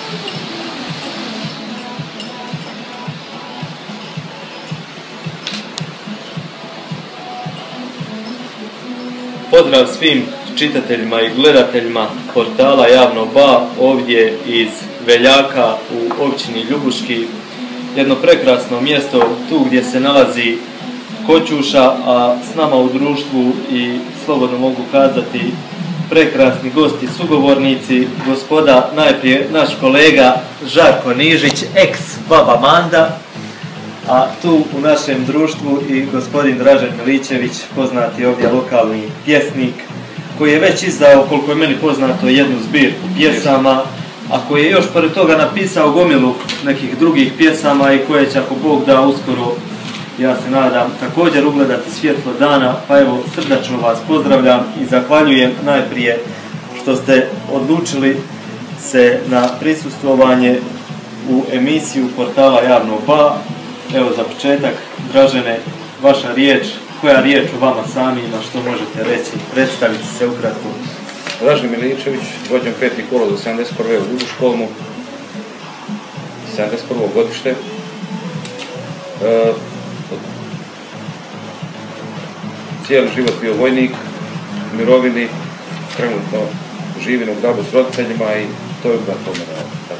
Pozdrav svim čitateljima i gledateljima portala Javno Ba, ovdje iz Veljaka u općini Ljubuški. Jedno prekrasno mjesto tu gdje se nalazi Koćuša, a s nama u društvu i slobodno mogu kazati prekrasni gosti, sugovornici, gospoda, najprije naš kolega Žarko Nižić, ex Baba Manda, a tu u našem društvu i gospodin Dražen Miličević, poznati ovdje lokalni pjesnik, koji je već izdao, koliko je meni poznato, jednu zbirku pjesama, a koji je još pored toga napisao gomilu nekih drugih pjesama i koje će, ako Bog da, uskoro, ja se nadam, također ugledati svjetlo dana. Pa evo, srdačno vas pozdravljam i zahvaljujem najprije što ste odlučili se na prisustvovanje u emisiju portala Javno Ba. Evo, za početak, Dražene, vaša riječ, koja riječ o vama samima, što možete reći, predstaviti se ukratko. Dražen Miličević, rođen 5. kolovoza 71. u Ljubuškom, 71. godište. Cijeli život bio vojnik, u mirovini, trenutno živim u gradu s roditeljima i to je ukratko mene.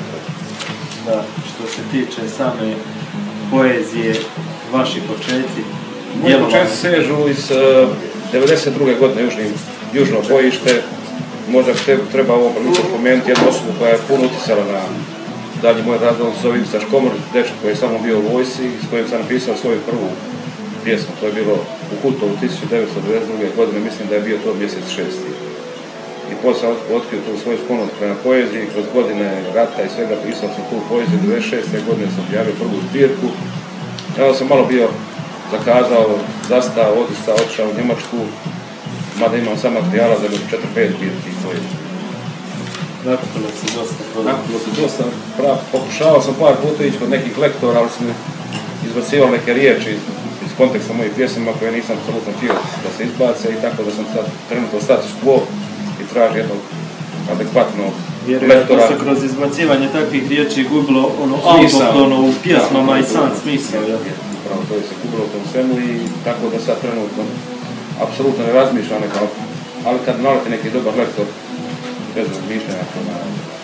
Da, što se tiče same poezije, vaši početci? Moji početci sežu iz 92. godine južno bojište. Možda treba ovo priliku spomenuti jednu osobu koja je puno utjecala na dalje moj razlog, zove Ivica Škomor, dečko koji je samo bio u vojsci, s kojim sam napisao svoju prvu pjesmu. To je bilo u Hutovu 1992. godine, mislim da je bio to mjesec 6. I poslije sam otkrio tu svoju sklonost prema poeziji, kroz godine rata i svega pisao sam tu poeziju. 96. godine sam objavio prvu zbirku. Onda sam malo bio zakazao, zastao, otišao u Njemačku, mada imam sam materijala za 4-5 zbirki poezije. Nakupilo se dosta. Nakupilo se dosta. Pokušavao sam par puta ići kod nekih lektora, ali sam izbacivao neke riječi iz konteksta mojih pjesama koje nisam apsolutno htio da se izbace, i tako da sam sad trenutno status quo i traži jednog adekvatnog lektora. Vjerojatno se kroz izbacivanje takvih riječi gubilo ono autohtono u pjesmama i sam smisao. Upravo to je se gubilo u tom svemu i tako da sad trenutno apsolutno ne razmišljam nekako, ali kad nalete neki dobar lektor, bez razmišljanja na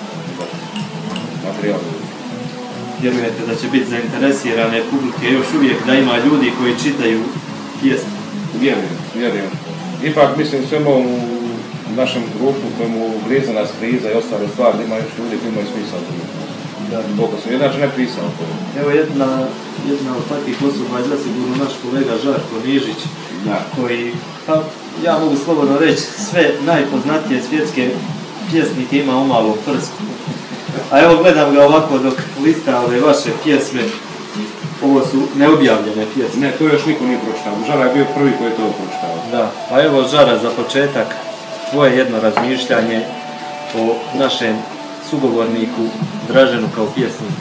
materijalu. Vjerujete da će biti zainteresirane publike još uvijek, da ima ljudi koji čitaju pjesmu? Vjerujem. Ipak mislim svemu u našem društvu kojemu bliza nas kriza i ostale stvari, ima još ljudi koji imaju smisao. Koliko sam inače ne pisao. Evo jedna od takvih osoba je zasigurno naš kolega Žarko Nižić, koji, pa ja mogu slobodno reći, sve najpoznatije svjetske pjesnike ima u malom prstu. A evo, gledam ga ovako dok lista ove vaše pjesme. Ovo su neobjavljene pjesme. Ne, to još niko nije pročitao. Žara je bio prvi koji je to pročitao. Da, pa evo Žara, za početak tvoje jedno razmišljanje o našem sugovorniku Draženu kao pjesniku.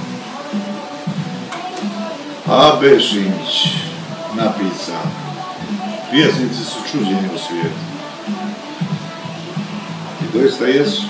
A.B. Šimić, napisan. Pjesnici su čuđeni u svijetu. I doista jesu.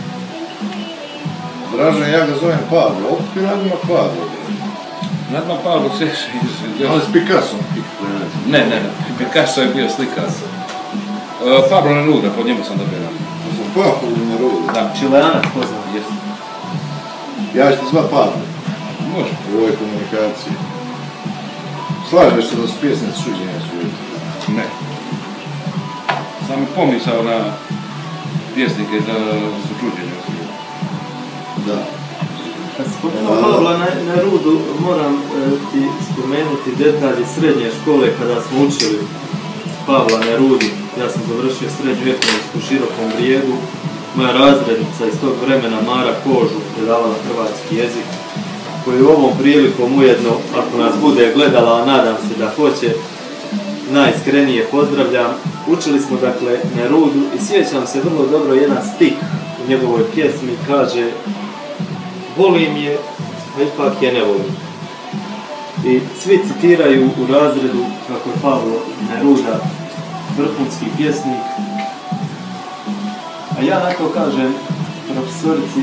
Dražen, ja ga zovem Pavlo. Opet mi radimo Pavlo. Nadma Pavlo seže iz... Ali s Picassom. Ne. Picasso je bio slikac. Pablo Neruda, po njemu sam dobio nam. Pavlo Neruda. Da. Čileanac poznao. Jeste. Ja ću te zvat Pavlo. Može. U ovoj komunikaciji. Slažeš se da su pjesnici čuđeni u svijetu? Ne. Sam pomisao na pjesnike da su čuđeni u svijetu. Da. Kad spomenuo Pavla Nerudu, moram ti spomenuti detalji srednje škole kada smo učili Pavla Nerudu. Ja sam završio srednju ekonomsku u Širokom Brijedu. Moja razrednica iz tog vremena, Mara Kožu, predavala hrvatski jezik, koju ovom prilikom ujedno, ako nas bude gledala, a nadam se da hoće, najiskrenije pozdravljam. Učili smo dakle Nerudu i sjećam se vrlo dobro jedan stih u njegovoj pjesmi, kaže: volim je, a ipak je ne volim. I svi citiraju u razredu kako je Pavlo Neruda vrhunski pjesnik. A ja na to kažem profesorici: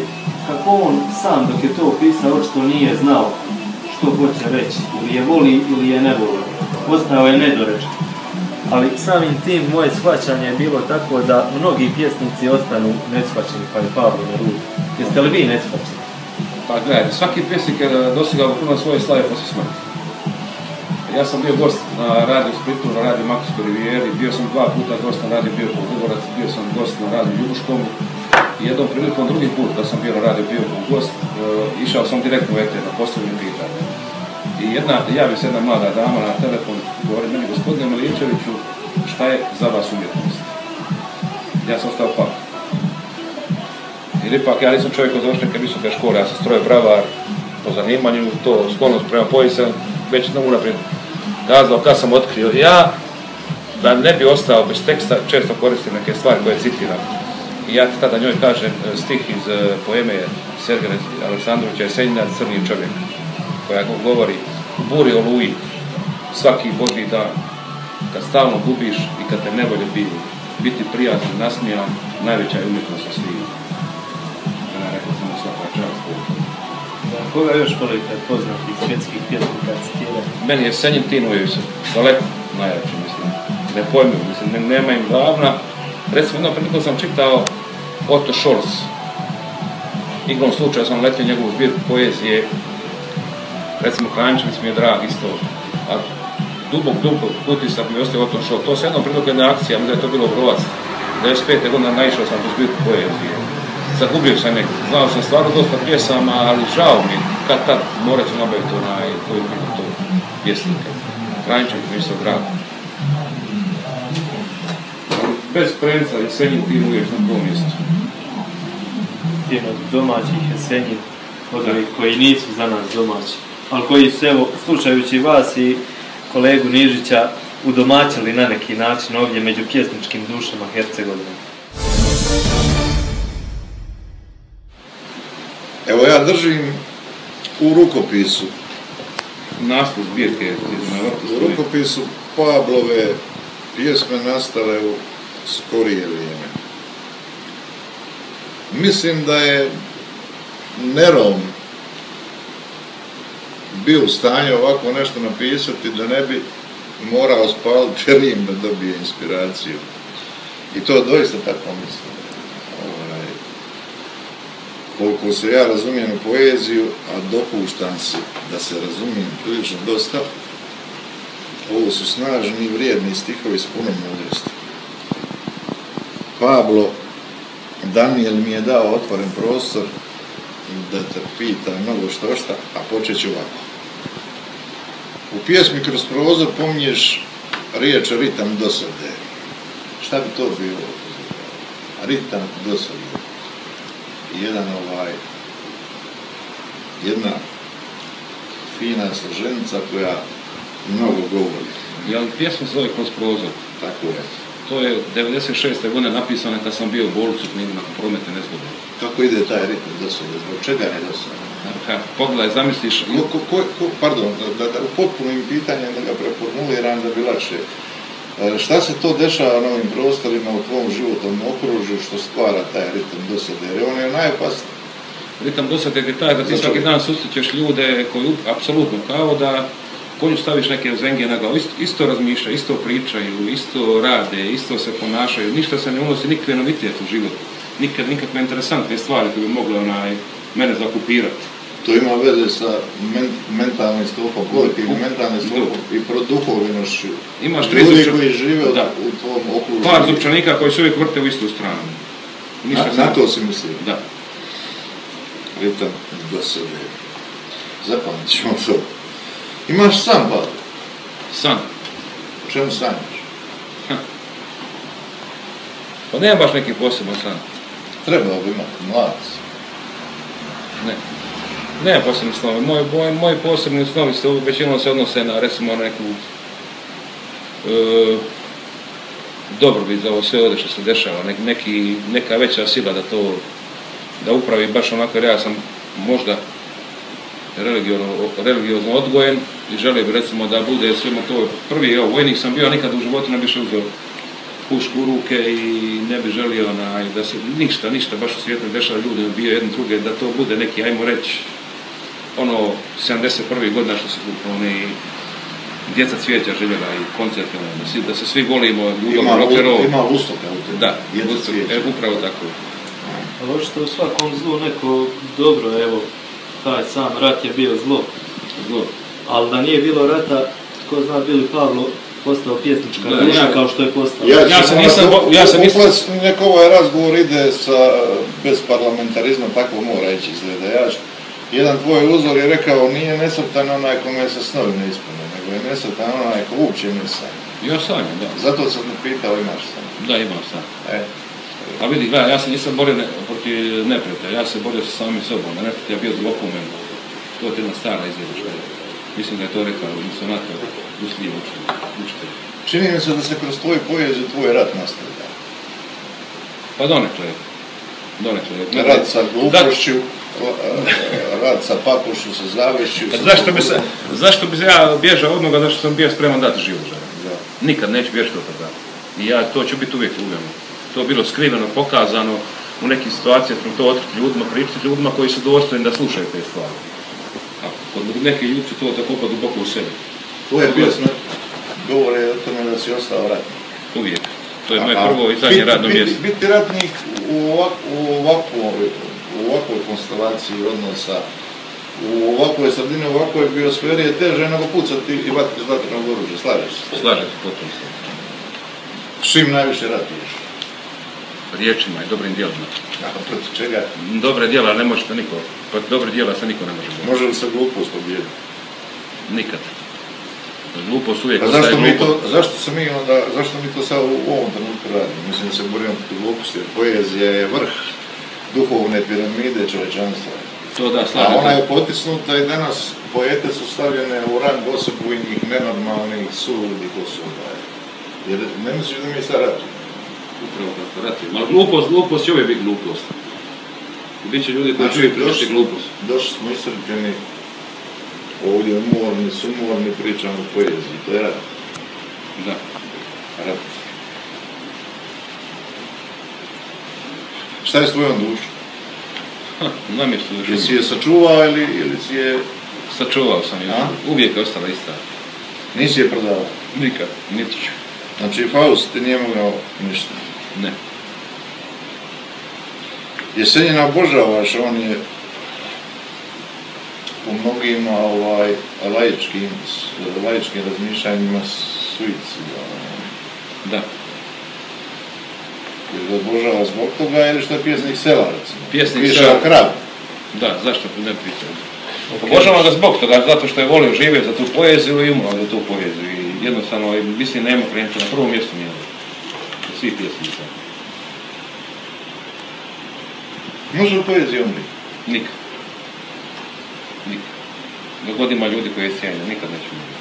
kako on sam dok je to opisao očito nije znao što hoće reći, ili je voli ili je ne voli. Ostao je nedorečen. Ali samim tim moje shvaćanje je bilo tako da mnogi pjesnici ostanu neshvaćeni, pa i Pablo Neruda. Jeste li vi neshvaćeni? Pa gledajte, svaki pjesnik je dostigao vrhunac svoje slave poslije smrti. Ja sam bio gost na radiju Splitu, na radiju Makarskoj rivijeri, bio sam 2 puta gost na radiju Biokovo Vrgorac, bio sam gost na radiju Ljubuškom i jednom prilikom drugi put da sam bio na radiju Biokovo gost, išao sam direktno u eter na postavljanje pitanja. I javi se jedna mlada dama na telefon, govori meni, gospodine Miličeviću, šta je za vas umjetnost? Ja sam ostao pak. Jer ipak ja nisam čovjek od završnika visoke škole, ja sam strojobravar po zanimanju, to sklonost prema povijesti sam već unaprijed kazao kad sam otkrio. Ja, da ne bi ostao bez teksta, često koristim neke stvari koje citiram. I ja tada njoj kažem stih iz poeme Sergeja Aleksandrovića Jesenjina Crni čovjek, koja govori u buri oluji svaki božji dan, kad stalno gubiš i kad te nevolje biju, biti prijatan, nasmijan, najveća je umjetnost sa svih. Ja rekao sam da svaka čast. Koga još volite poznatih svjetskih pjesnika citirati? Meni je Senjin Tinojević daleko najjači, mislim. Ne pojmiju, mislim, nema im glavna. Recimo, jednom prilikom sam čitao Otto Scholz. Igrom slučaja sam letio njegovu zbirku poezije. Recimo, Kranjčević mi je drag isto. A dubok utisak mi je ostao Otto Scholz. To se jednom prilikom jedna akcija, mislim da je to bilo Obrovac. 95. godine naišao sam tu zbirku poezije. Zagubio sam nekako, znao sam stvarno dosta pjesama, ali žao mi, kad tad morat ću nabaviti koju knjigu tog pjesnika. Kranjčević mi isto drag. Bez Premca i Senjin tim uvijek na prvom mjestu. Tim od domaćih Jesenjin, od ovih koji nisu za nas domaći, ali koji su, evo, slušajući vas i kolegu Nižića, udomaćili na neki način ovdje među pjesničkim dušama Hercegovine. Evo ja držim u rukopisu. Naslov zbirke. U rukopisu Pablove pjesme nastale u skorije vrijeme. Mislim da je Nerom bio u stanju ovako nešto napisati da ne bi morao spaliti Rim da dobije inspiraciju. I to doista tako mislim. Koliko se ja razumijem u poeziju, a dopuštam se da se razumijem prilično dosta, ovo su snažni i vrijedni stihovi s punom mudrosti. Pablo, Daniel mi je dao otvoren prostor da te pita mnogo štošta, a počet ću ovako. U pjesmi Kroz prozor pominješ riječ ritam dosade. Šta bi to bilo? Ritam dosade. Jedna fina složenica koja mnogo govori. Jel pjesma se zove Kroz prozor? Tako je. To je 96. godine napisano kad sam bio u bolnicu nakon prometne nezgode. Kako ide taj ritam dosade? Zbog čega je dosade? Pogledaj, zamisliš... Pardon, da upotpunim pitanjem da ga preformuliram da bi lakše. Šta se to dešava na ovim prostorima u tvom životnom okružju što stvara taj ritam dosade? Jer on je najopasniji. Ritam dosade je taj da ti svaki dan susrećeš ljude koji apsolutno kao da konju staviš neke zenge na glavu, isto razmišljaju, isto pričaju, isto rade, isto se ponašaju, ništa se ne unosi, nikakve novitet u život, nikakve interesantne stvari koje bi mogle mene zakupirati. To ima veze sa mentalnim stopom, kolektivnim mentalnim stopom i produhovljenošću. Imaš ljudi koji žive u tvom okružju. Par zupčanika koji se uvijek vrte u istu stranu. Na to si mislio? Da. Ritam dosade. Zapamtit ćemo to. Imaš san, Pavle? San? O čemu sanjaš? Pa nema baš neki poseban san. Trebao bi imati, mladac. Ne. Nema posebnih snova. Moji posebni snovi većinom se odnose na, recimo, neku dobrobit za ovo sve ovdje što se dešava, neka veća sila da upravi baš onako, jer ja sam možda religiozno odgojen i želio bi recimo da bude svima to prvi, vojnik sam bio, nikad u životu ne bi se uzeo pušku u ruke i ne bi želio da se ništa baš u svijetu ne dešava, ljudi bio jedni druge, da to bude neki, ajmo reći, 71. godina što su oni djeca cvijeća željela i koncerte, da se svi volimo, ljubavno rock'n'roll. Ima ustoka. Da, upravo tako. Ali očito u svakom zlu neko dobro, evo, taj sam rat je bio zlo. Ali da nije bilo rata, tko zna bi li Pavlo postao pjesnička duša kao što je postao. Ja sam neko ovaj razgovor ide bez parlamentarizma, tako mora ići izgleda. Jedan tvoj uzor je rekao, nije nesrtan onaj kome se snovi ne ispune, nego je nesrtan onaj ko uopće ne sanja. Ja sanjam, da. Zato sam me pitao, imaš san? Da, imam san. A vidi, gledaj, ja se nisam borio protiv neprijatelja, ja se borio sa samim sobom, a neprijatelj je bio duboko u meni. To je jedna stara izvješća. Mislim da je to rekao misionator Gusljiv učitelj. Čini mi se da se kroz tvoju poeziju tvoj rat nastavlja. Pa donekle. Rat sa glupošću, rat sa pakošću, sa zavešću. Zašto bi ja bježao od onoga zašto sam bio spreman dati život žena? Nikad neću bježati od toga. I to ću biti uvijek uvijek. To je bilo skriveno, pokazano, u nekim situacijama smo to otkriti ljudima, priopštiti ljudima koji su dostojni da slušaju te stvari. A kod neki ljudi su to tako duboko u sebi. Tvoje pjesme govore o tome da si ostao ratnik. Uvijek. To je moje prvo i zadnje radno mjesto. Biti ratnik u ovakvoj konstelaciji odnosa, u ovakvoj sredini, u ovakvoj biosferi je teže nego pucati i vatiti iz vatrenog oružja. Slažeš se? Slažem se potpuno. S čim najviše ratuješ? Riječima i dobrim djelima. A protiv čega? Dobre djela ne možete niko. Protiv dobre djela se niko ne može boriti. Može li se glupost pobijediti? Nikad. Glupost uvijek ostaje glupost. Zašto mi to sad u ovom trenutku radimo? Mislim da se borimo protiv gluposti, jer poezija je vrh duhovne piramide čovječanstva. To da, slažem. A ona je potisnuta i danas poete su stavljene u rang osobujnih, nenormalnih, suludih osoba. Jer ne misliš da mi sad ratujemo? Upravo tako, ratujemo. Ali glupost će uvijek biti glupost. Biće ljudi koji će uvijek pričati glupost. Došli smo iscrpljeni, ovdje umorni, sumorni, pričamo o poeziji, to je rat. Da, rat. Šta je s tvojom dušom? Namjesto dušu. Jesi je sačuvao ili si je... Sačuvao sam je, uvijek je ostala ista. Nisi je prodavao? Nikad, niti ću. Znači Faust ti nije mogao ništa? Ne. Jesenjina obožavaš, on je u mnogim laičkim razmišljanjima suicidalan. Da. Jer ga obožava zbog toga ili što je pjesnik sela, recimo? Pjesnik piše sela. o kravu. Da, zašto ne pričam? Obožavam ga zbog toga, zato što je volio živjeti za tu poeziju i umro za tu poeziju. I jednostavno, mislim, nema krenca, na prvom mjestu mi je. Svi pjesnika. Može li poezija umriti? Nikad. Nikad. Dok god ima ljudi koji je cijenja, nikad neće umriti.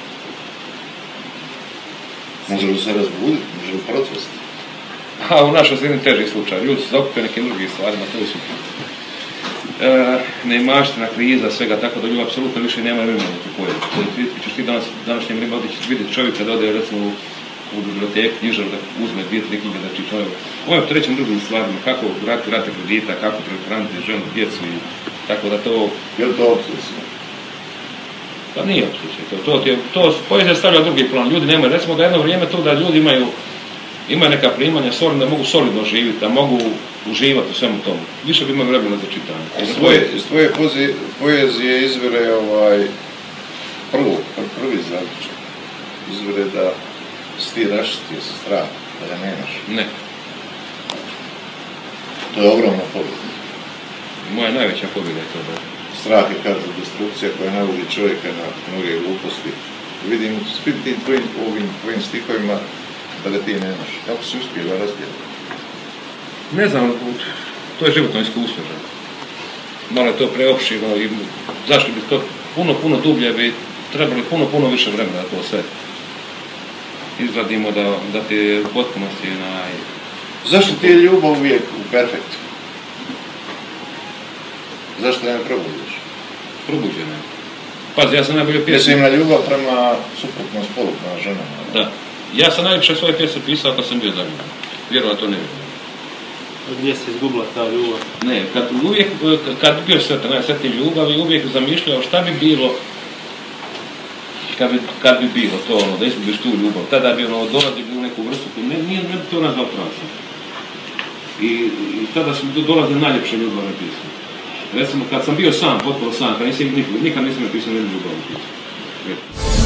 Može li se razbuditi? Može li procvasti? A u našoj sredini teži slučaj. Ljudi su zakupili nekim drugim stvarima, to je super. Neimaština, kriza, svega tako da ljudi apsolutno više nemaju vremena za tu poeziju. Ćeš ti današnjem vremenu vidjeti čovjeka da ode recimo u biblioteku, knjižaru, da uzme 2-3 knjige da čita. Ovo je opterećen drugim stvarima, kako rate kredita, kako prehraniti ženu, djecu i tako da to... Je li to opsesija? Pa nije opsesija, to poezija stavlja drugi plan. Ljudi nemaju, recimo da jedno vrijeme tu da ljudi imaju neka primanja solidna, da mogu solidno živjeti, da mogu uživati u svemu tomu. Više bi imali vremena za čitanje. Iz tvoje poezije izvire prvi zaključak. Izvire da si ti raščistio sa strahom, da ga nemaš. Ne. To je ogromna pobjeda. Moja najveća pobjeda je to da. Strah je, kažu, destrukcija koja navodi čovjeka na mnoge gluposti. Vidim s tim tvojim stihovima da ga ti nemaš. Kako si uspio da razdjeli? Ne znam, to je životno iskustvo. Malo je to preopširno i zašto bi to puno dublje bi trebali puno više vremena da to sve izgradimo da ti u potpunosti Zašto ti je ljubav uvijek u perfektu? Zašto ne probudiš? Probuđena je. Pazi, ja sam najbolje pjesnik. Mislim na ljubav prema suprotnom spolu, prema ženama. Da. Ja sam najljepše svoje pjesme pisao kad sam bio zaljubljen. Vjerovatno ne vjerujem. Gdje se izgubila ta ljubav? Ne, kad bio sretan, najsretniji ljubav i uvijek zamišljao šta bi bilo kad bi bilo to ono, da izgubiš tu ljubav. Tada bi ono dolazio u neku vrstu koju ne bi to nazvao prašom. I tada su mi dolazile najljepše ljubavne pisme. Recimo, kad sam bio sam, potpuno sam, kad nikad nisam napisao jednu ljubavnu pismu.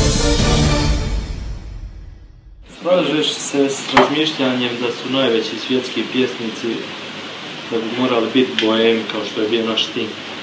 Slažeš se s razmišljanjem da su najveći svjetski pjesnici da bi morali biti bohemi kao što je bio naš tim?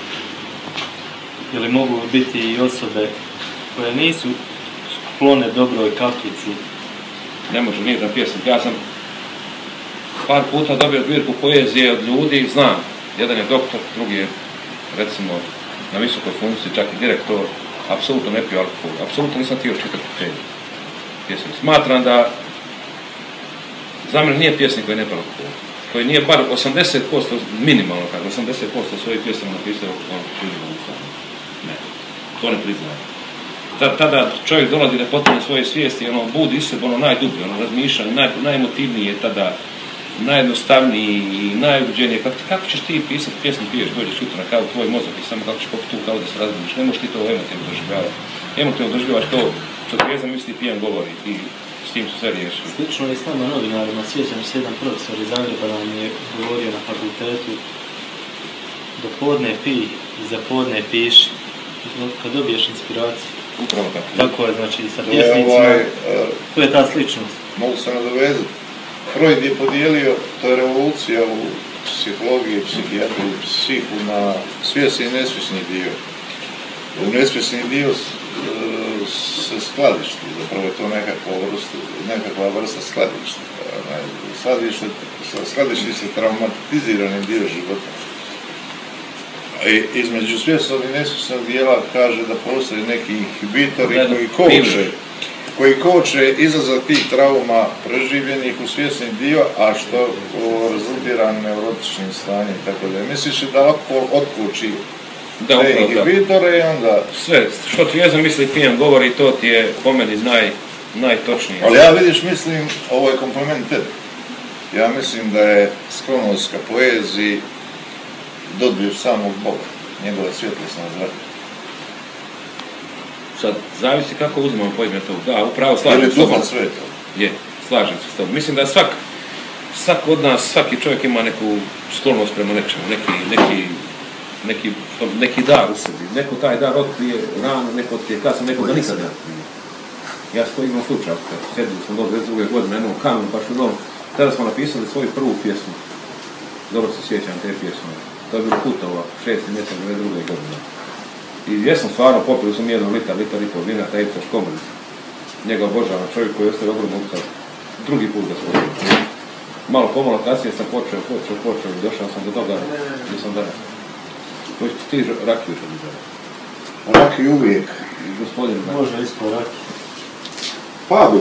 Ili mogu biti i osobe koje nisu sklone dobroj kapljici? Ne može nijedan pjesnik. Ja sam par puta dobio zbirku poezije od ljudi, znam. Jedan je doktor, drugi je recimo na visokoj funkciji, čak i direktor, apsolutno ne pio alkohol. Apsolutno nisam htio čitati te pjesme. Smatram da za mene nije pjesnik koji ne pio alkohol. Koji nije bar 80%, minimalno kako, 80% svojih pjesama napisao ne, to ne priznaje. Tada čovjek dolazi da potpuno svoje svijesti, budi iz sebe, najdublje, razmišljanje, najemotivnije je tada, najjednostavniji i najuđenije. Kako ćeš ti pisati pjesmu, piješ, dođeš jutro na kavu, tvoj mozak i samo kako ćeš popiti tu kavu da se razmišljaš. Ne možeš ti to emotivno doživljavati. Emotivno doživljavaš to što trijezan misli pijan govori i s tim su sve riješili. Slično je i s nama novinarima. Sjećam se, jedan profesor iz Zagreba nam je govorio na fakultetu: do podne pij i za podne piši, kad dobiješ inspiraciju. Upravo tako. Tako je, znači, sa pjesnicima, to je ta sličnost. Mogu se nadovezati. Freud je podijelio, to je revolucija u psihologiji, psihijatriji, psihu na svjesni i nesvjesni dio. U nesvjesni dio se skladišti, zapravo je to nekakva vrsta skladišta. Skladišti se traumatizirani dio života. Između svjesnog i nesvjesnog dijela kaže da postoje neki inhibitori koji koče izlazak tih trauma preživljenih u svjesni dio, a što rezultira neurotičnim stanjem i tako da. Misliš da alkohol otkući te inhibitore i onda... Sve, što trijezan misli pijan govori, to ti je po meni najtočnije. Ali ja vidiš, mislim, ovo je kompliment tebi. Ja mislim da je sklonost ka poeziji dodir samog Boga, njegove svjetlosne zrake. Sad, zavisi kako uzmemo pojme tog. Da, upravo slažem se s tobom. Je, slažem se s tobom. Mislim da svak od nas, svaki čovjek ima neku sklonost prema nečemu, neki dar u sebi. Neko taj dar otkrije rano, neko otkrije kasno, neko ga nikad ne otkrije. Ja imam slučaj, sjedili smo do 22. godine na jednom kamenu, baš u novom. Tada smo napisali svoju prvu pjesmu. Dobro se sjećam te pjesme. To je bilo Putova, 6. mjesec 22. godine. I jesam stvarno, popio sam 1 litar i pol vina, taj Ipsa Škomrić. Njega obožavam, čovjek koji ostaje ogromno utjecaj. Drugi put ga svojim. Malo pomalo kasnije sam počeo i došao sam do toga, nisam da. Koji ti rakiju što bi dao? Rakiju uvijek. Gospodin. Može isto rakiju. Pablo.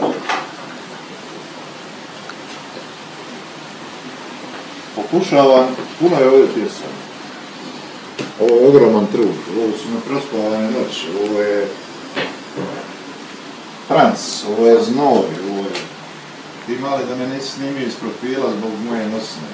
Pokušavam, puno je ovdje pjesama. Ovo je ogroman trud, ovo su neprospavane noći, ovo je Franc, ovo je Znoj, ovo je... Ti mali da me nisi snimio iz profila zbog moje nosne.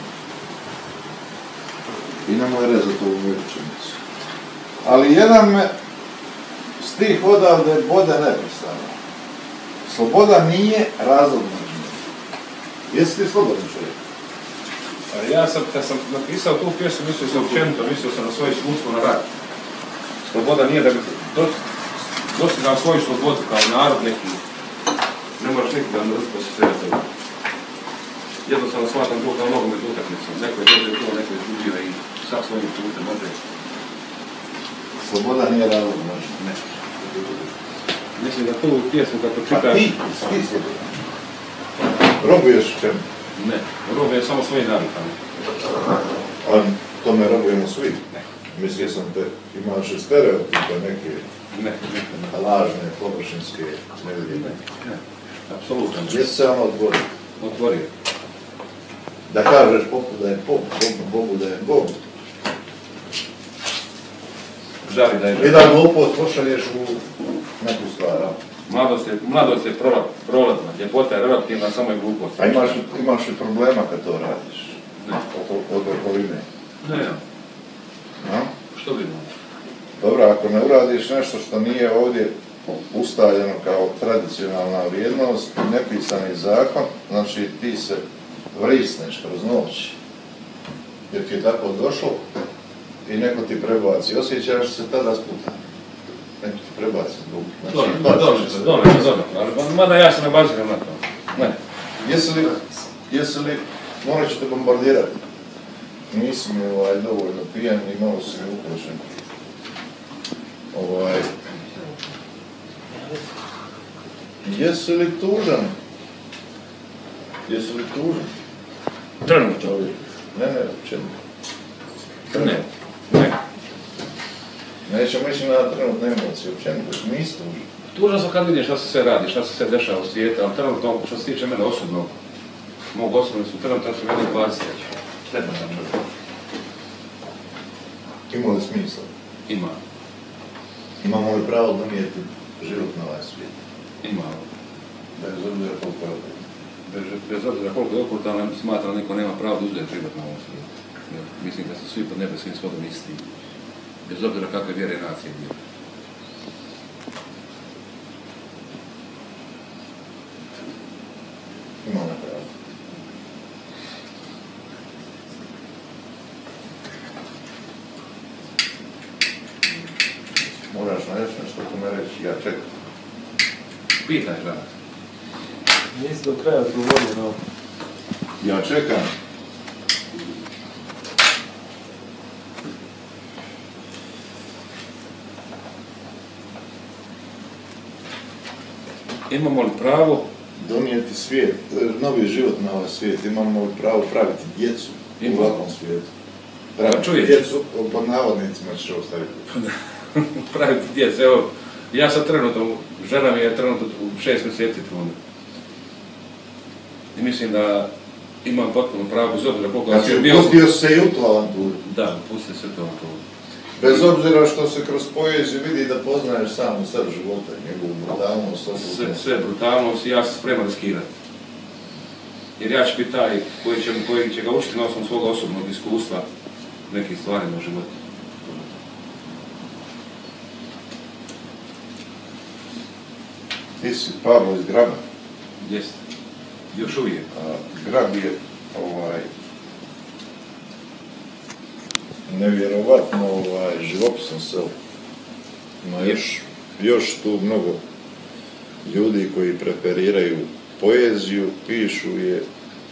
I nemoj rezati ovu moju rečenicu. Ali jedan me stih odavde bode neprestano. Sloboda nije razlog mržnje. Jesi ti slobodan čovjek? Ja sam, kad sam napisao tu pjesmu, mislio sam općenito, mislio sam na svoje iskustvo na rat. Sloboda nije da bi dostigao svoju slobodu kao narod neki. Ne moraš neki da mrziti se sve toga. Jednostavno shvatam to kao nogometnu utakmicu. Neko je dođe u to, neko izgubiva i sad svojim putem može. Sloboda nije razlog mržnje. Ne. Mislim da tu pjesmu kako čitaš... Pa ti slobodan. Robuješ čemu? Ne, robujem samo svojim navikama. Ali tome robujemo svi. Ne. Mislio sam te, imaš i stereotipe neke lažne, površinske, nevidine. Ne, apsolutno. Jesi se ono otvorio? Otvorio. Da kažeš popu da je pop, Bogu da je Bog. Žali da je... I da glupost pošalješ u neku stvar. Mladost je prolazna, ljepota je relativna, samo je glupost. A imaš li problema kad to radiš? Ne. Od okoline? Ne. A? Što bi imao? Dobro, ako ne uradiš nešto što nije ovdje ustaljeno kao tradicionalna vrijednost, nepisani zakon, znači ti se vrisneš kroz noć, jer ti je tako došlo i neko ti prebaci, osjećaš se tada sputan. Neko ti prebaci zbog. Dobro, mada ja se ne baziram na to. Ne. Jesi li, morat ću te bombardirati. Nisi mi dovoljno pijan i malo si mi uplašen. Jesi li tužan? Trenutno. Ne, čemu? Ne. Nećemo ići na trenutne emocije, općenito, nisi tužan. Tužan sam kad vidim šta se sve radi, šta se sve dešava u svijetu, ali trenutno što se tiče mene osobnog, mog osobnog su trenutno sam jednog 20 reći. Sretan sam čovjek. Ima li smisla? Ima. Imamo li pravo donijeti život na ovaj svijet? Ima. Bez obzira koliko je okrutno. Bez obzira koliko je okrutno, ali smatram da niko nema pravo da uzeti život na ovom svijetu. Mislim da su svi pod nebeskim svodom isti. Bez obzira kakve vjere i nacije bile. Imamo pravo. Moraš reći nešto kome reći, ja čekam. Pitaj žena. Nisi do kraja odgovorio na ovo. Ja čekam. Imamo li pravo? Donijeti svijet, novi život na ovaj svijet, imamo li pravo praviti djecu u ovakvom svijetu? Praviti djecu, pod navodnicima ćeš ostaviti. Praviti djecu, evo, ja sam trenutno, žena mi je trenutno u 6 mjeseci trudna. I mislim da imam potpuno pravo, bez obzira koliko... Znači, pustio se i u tu avanturu. Da, pustio se to avanturu. Bez obzira što se kroz poeziju vidi da poznaješ samu srž života, njegovu brutalnost, sve brutalnost i ja sam spreman riskirati. Jer ja ću biti taj koji će ga učiti na osnovu svoga osobnog iskustva nekih stvarima u životu. Ti si Pavlo iz Graba. Jeste. Još uvijek. Grab je nevjerovatno živopisan selo. Ima još tu mnogo ljudi koji preferiraju poeziju, pišu je.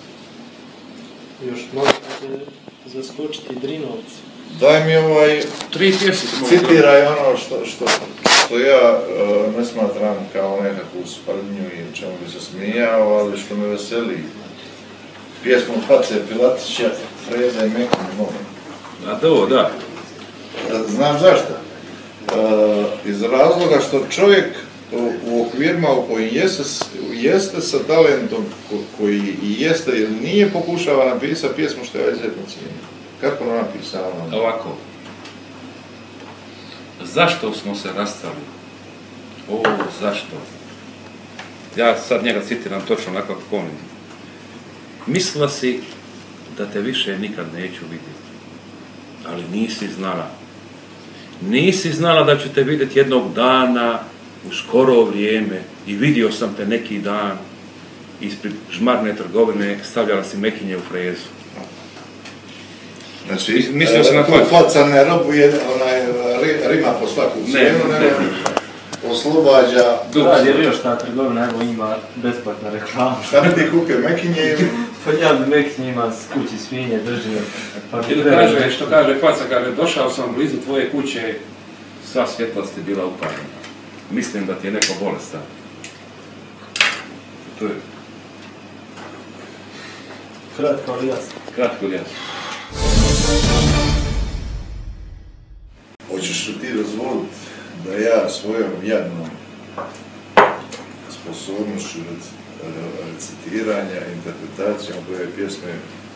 Još možete zaskočiti Drinovci. Daj mi Tri pjesme. citiraj ono što ja ne smatram kao nekakvu sprdnju ili čemu bi se smijao, ali što me veseli. Pjesmu Face Pilatića, Freza i Mekine molim. A to, da. Znaš zašto? Iz razloga što čovjek u okvirima u kojim jeste sa talentom koji i jeste ili nije pokušava napisati pjesmu što je izuzetno cijenio. Kako ono napisano? Ovako. Zašto smo se rastali? Zašto? Ja sad njega citiram točno onako kako on. Mislila si da te više nikad neću vidjeti, ali nisi znala. Nisi znala da ću te vidjeti jednog dana u skoro vrijeme i vidio sam te neki dan ispred žmarne trgovine, stavljala si mekinje u frezu. Znači, mislio sam na faca ne robuje, rima po svaku cijenu, nego oslobađa... Rad je još ta trgovina, evo ima besplatna reklama. Šta bi ti kupio, mekinje ili? Pa ja bi mekinje ima s kući svinje, drži. Ili što kaže faca, kaže, došao sam blizu tvoje kuće, sva svjetlost je bila upaljena. Mislim da ti je neko bolestan. To je... Kratko ali jasno. Kratko ali jasno. Hoćeš li ti dozvoliti da ja svojom jadnom sposobnošću recitiranja, interpretacijom koje pjesme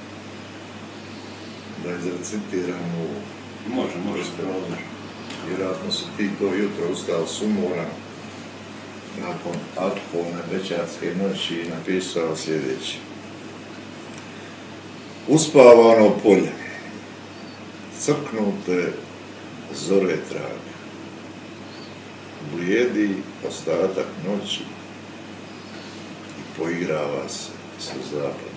da izrecitiram u... Može. Vjerojatno si ti to jutro ustao sumoran nakon alkoholne bećarske noći napisao sljedeće. Uspavano polje, crknute zore trage, blijedi ostatak noći i poigrava se sa zapadom.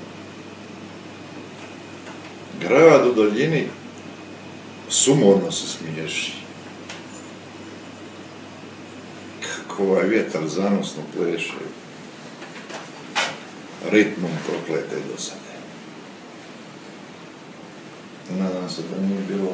Grad u daljini sumorno se smiješi. Kako ovaj vjetar zanosno pleše ritmom proklete dosade. Nadam se da nije bilo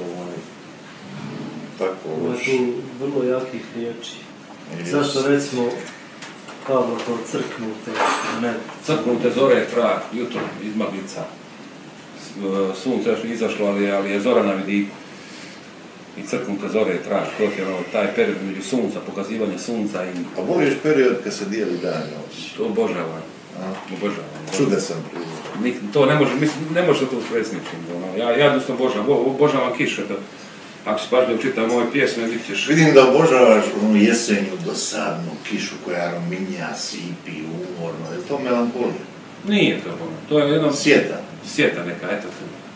tako Ima loš. tu vrlo jakih riječi. Zašto recimo Pavlo kao crknute, ne? Crknute zore trag, jutro iz maglica. Sunce još nije izašlo, ali je zora na vidiku. I crknute zore trag, to je taj period među sunca, pokazivanje sunca i... A voliš period kad se dijeli dan noć? To obožavam. Čudesan primjer. To ne može to uspredničiti. Ja jednostavno obožavam kišu. Ako si pažljivo čitao moje pjesme, vidit ćeš... Vidim da obožavaš onu jesenju dosadnu kišu koja rominja, sipi, umorno. Je to melankolija? Nije to ono. To je jedno... Sjeta. Sjeta neka, eto.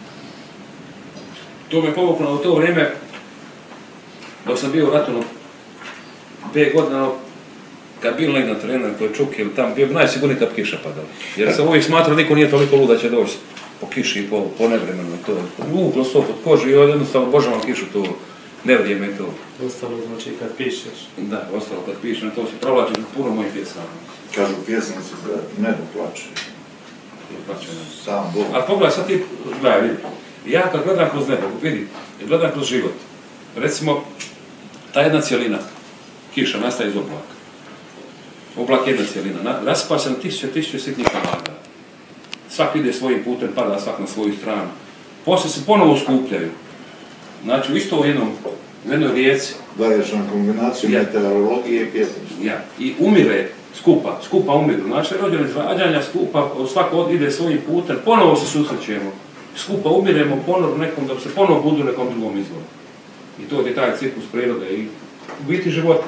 To me povuklo u to vrijeme dok sam bio u ratu 5 godina, kad bio negdje na terenu, to je Čuk ili tam, bio najsigurniji kad kiša padala. Jer sam uvijek smatrao da niko nije toliko lud da će doći po kiši i po nevremenu. Uvuklo se to pod kožu i jednostavno obožavam kišu, to nevrijeme i to. Ostalo znači kad pišeš. Da, ostalo kad pišem, to se provlači puno mojih pjesama. Kažu pjesnici da nebo plače. Sam Bog. Ali pogledaj, sad ti, gledaj, vidi. Ja kad gledam kroz nebo, vidi, gledam kroz život. Recimo, ta jedna cijelina, kiša, nastaje iz oblaka. Oblak je jedna cijelina, rasipa se na tisuće sitnih komada. Svak ide svojim putem, pada svak na svoju stranu. Poslije se ponovo skupljaju. Znači, isto u jednoj rijeci. Daješ na kombinaciju meteorologije i pjesništva. Ja, i umire, skupa umiru. Znači, rođene izvađanja, skupa, svako ide svojim putem, ponovo se susrećemo. Skupa umiremo ponovo nekom, da se ponovo budu nekom drugom izvoru. I to je taj ciklus prirode i u biti života.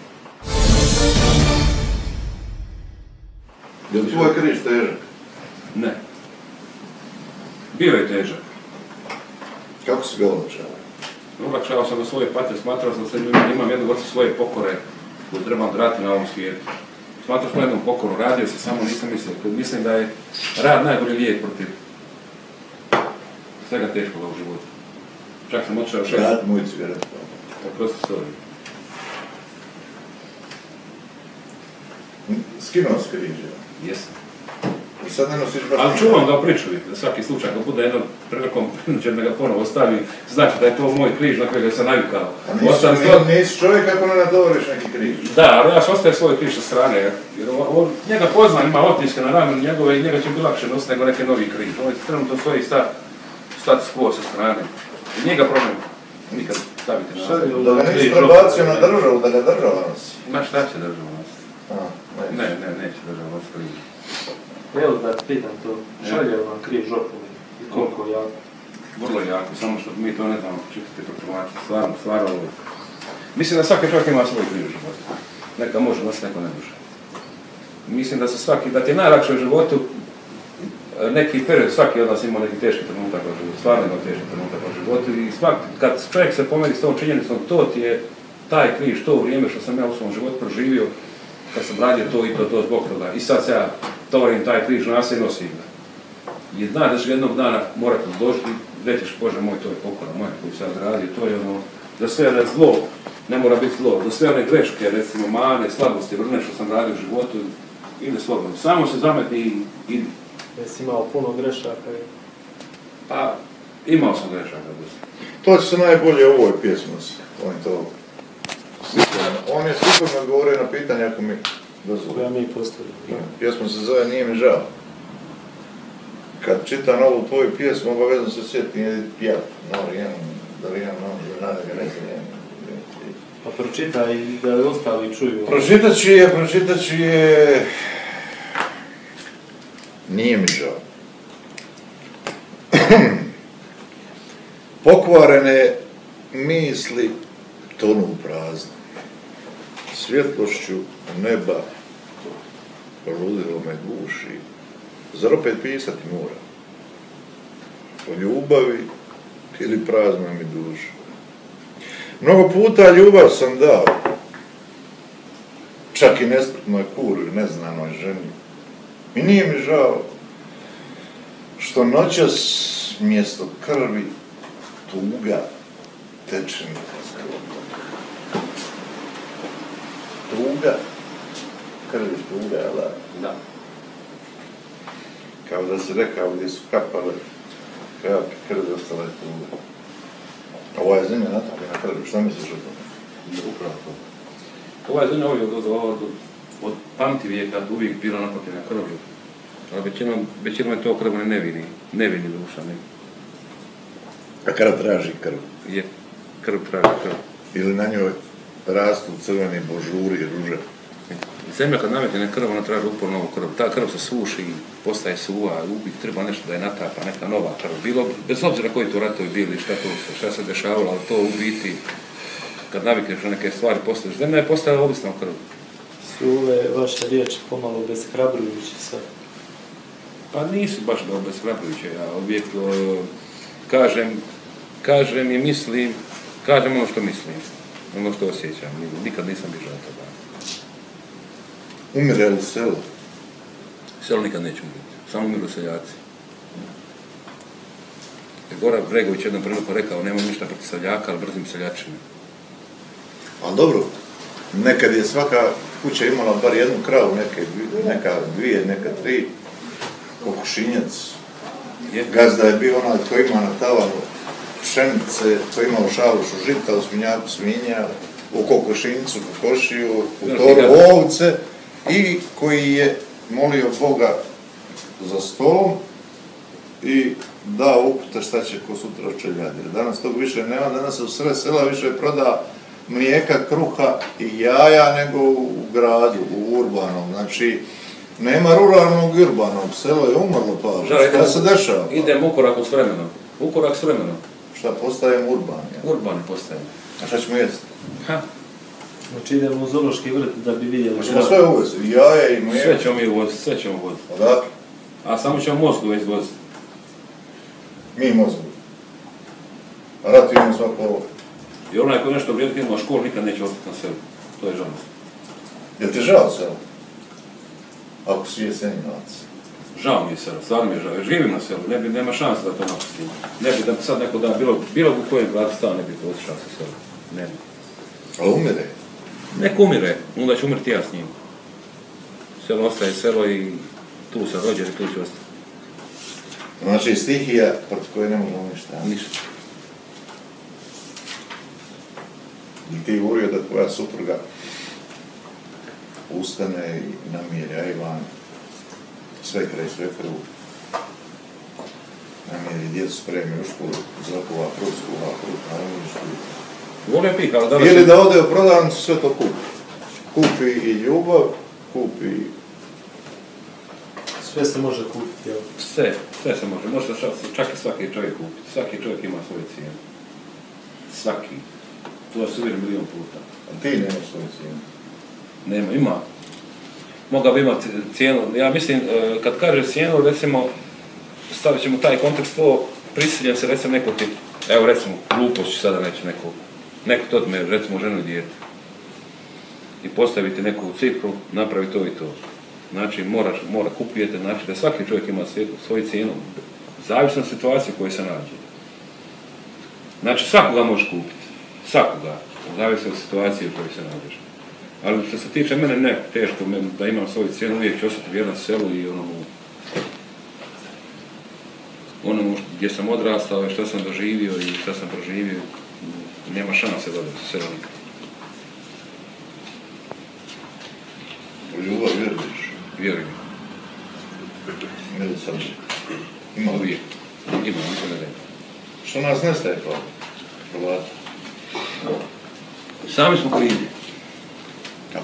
Je li tvoj križ težak? Ne. Bio je težak. Kako si ga olakšao? Olakšao sam na svoje pate, smatrao sam da imam jednu vrstu svoje pokore koju trebam odraditi na ovom svijetu. Smatrao sam jednom pokoru, radio se, samo nisam mislio. Mislim da je rad najbolji lijek protiv svega teškoga u životu. Čak sam otišao 6. Rad moj cigaret. Oprosti se ovdje. Skinuo si križ, Jesam. I sad ne nosiš baš... Ali čuvam ga u pričuvi, za svaki slučaj, ako bude jednom prilikom prinuđen da ga ponovo ostavi, znači da je to moj križ na kojega sam navikao. A nisi čovjek ako ne natovoriš neki križ. Da, ali ja sam ostaje svoj križ sa strane, jer njega poznam, ima otiske na ramenu njegove i njega će biti lakše nositi nego neki novi križ. On je trenutno svoji status quo sa strane. I njega problem nikad staviti na nas. Da ga nisi prebacio na državu, da ga država nosi. Ma šta će država nositi? Ne, neće država nositi križ. Evo da te pitam to, šalje vam križ žopovi i koliko jako? Vrlo jako, samo što mi to ne znamo čitati protumačiti, stvarno ovo. Mislim da svaki čovjek ima svoj križ u životu. Neka može nositi, neko ne može. Mislim da ti je najlakše u životu, neki period, svaki od nas ima neki teški trenutak u životu, stvarno ima teški trenutak u životu i kad čovjek se pomeri s tom činjenicom, to ti je taj križ, to vrijeme što sam ja u svom životu proživio, kad sam radio to i to zbog toga. I sad se ja tovarim taj križ na se i nosim ga. I znaš da ćeš jednog dana morati odložiti i rećeš, Bože moj, to je pokora moja koju sad radio, to je ono, za sve one zlo, ne mora biti zlo, za sve one greške, recimo mane, slabosti, vrne što sam radio u životu, ide slobodno. Samo se zametni i idi. Jesi imao puno grešaka? Pa, imao sam grešaka. To će se najbolje u ovoj pjesmi. On je to... On je super odgovorio na pitanje ako mi dozvoli. Koja mi postavili. Pjesma se zove Nije mi žao. Kad čitam ovu tvoju pjesmu, obavezno se sjetim Edith Piaf. Da li imam nada ga neka Pa pročitaj i da ostali čuju. Pročitat ću je... Nije mi žao. Pokvarene misli tonu u prazno. svjetlošću neba poludilo me guši. Zar opet pisati mora? O ljubavi ili prazna mi duša? Mnogo puta ljubav sam dao, čak i nespretnoj kuri, neznanoj ženi. I nije mi žao što noćas mjesto krvi tuga teče mi kroz krvi. Tuga, krvi tuga, ali Da. kao da si rekao gdje su kapale kapi krvi, ostala je tuga. Ova je zemlja natopljena krvi, šta misliš o tome? Upravo to. Ova je zemlja od pamtivijeka uvijek bila napotljena krvlju. Ali većinom je to krv nevini duša. Ne. A krv traži krv. Je, krv traži krv. Ili na njoj rastu crveni božuri i ruže. Zemlja kad nametne krv, ona traži uporno novu krv. Ta krv se suši, postaje suva, uvijek treba nešto da je natapa, neka nova krv. Bilo, bez obzira koji to ratovi bili, šta se dešavalo, ali to u biti, kad navikneš na neke stvari, postaješ. Zemlja je postala ovisna o krvi. Su ove vaše riječi pomalo bezhrabrujuće sad? Pa nisu baš da obeshrabrujuće, ja uvijek kažem i mislim, kažem ono što mislim, ono što osjećam, nikad nisam bježao toga. Umire li selo? Selo nikad neće umreti, samo umiru seljaci. Goran Bregović jednom priliku rekao, nemam ništa protiv seljaka, ali brzim seljačima. Ali dobro, nekad je svaka kuća imala bar jednu kravu, neka dvije, neka tri, kokošinjac. Gazda je bio onaj koji ima na tavanu pšenice, koji ima u šalušu žita, u svinjaku svinja, u kokošincu kokošiju, u toru ovce i koji je molio Boga za stolom i dao upute šta će ko sutra očeljadi. Danas tog više nema, danas se u sred sela više proda mlijeka, kruha i jaja nego u gradu, u urbanom. Znači, nema ruralnog i urbanog, selo je umrlo pa. Šta se dešava? Idem ukorak s vremenom. Ukorak s vremenom. Šta, postajemo urbani? Ja? Urbani postajemo. A šta ćemo jesti? Znači idemo u zoološki vrt da bi vidjeli. Ćemo sve uvesti, jaje i mlijeko. Sve ćemo mi uvoziti, sve ćemo uvoziti. Odakle? A samo ćemo mozgu izvoziti. Mi mozgu. A ratujemo svako ovo. I onaj ko nešto vrijedi ima školu, nikad neće ostati na selu. To je žalostno. Jel ti žao selo? Ako si je senjelac. Žao mi je selo, stvarno mi je žao. Živim na selu, nema šanse da to napustim. Ne bi da sad neko da bilo u kojem gradu stao ne bi to otišao sa selu. Nema. Ali umire. Nek umire, onda ću umrti ja s njim. Selo ostaje selo i tu sam rođen i tu ću ostati. Znači stihija protiv koje ne možemo ništa. Ništa. I ti urio da tvoja supruga ustane i namjeri Ivan sve kraj sve prvu. Namjeri djecu spremi u školu, zakuva kruh, skuva kruh, naravno školu. Volim pih, ali danas... Ili da ode u prodavnicu, sve to kupi. Kupi i ljubav, kupi... Sve se može kupiti, jel? Sve se može. Može čak i svaki čovjek kupiti. Svaki čovjek ima svoje cijene. Svaki. To je uvijek milion puta. A ti nemaš svoje cijene. Nema, ima. Mogao bi imati cijenu. Ja mislim, kad kaže cijenu, recimo, stavit ćemo taj kontekst, to prisiljen se, recimo, neko ti, evo, recimo, glupost ću sada reći neko to me, recimo, ženu i dijete. I postaviti neku cifru, napravi to i to. Znači, mora kupujete, znači da svaki čovjek ima svoju cijenu, zavisno od situacije u kojoj se nađe. Znači, svakoga možeš kupiti. Svakoga. Zavisno od situacije u kojoj se nađeš. Ali što se tiče mene, ne, teško da imam svoju cijenu, uvijek ću ostati vjeran selu i onomu gdje sam odrastao i što sam doživio i što sam proživio, nema šanse da se selu nikad. U ljubav vjeruješ? Vjerujem. Ili sam? Ima Uvijek. Ima, niko ne reći. Što nas nestaje kao Hrvati? Sami smo krivi. Kako?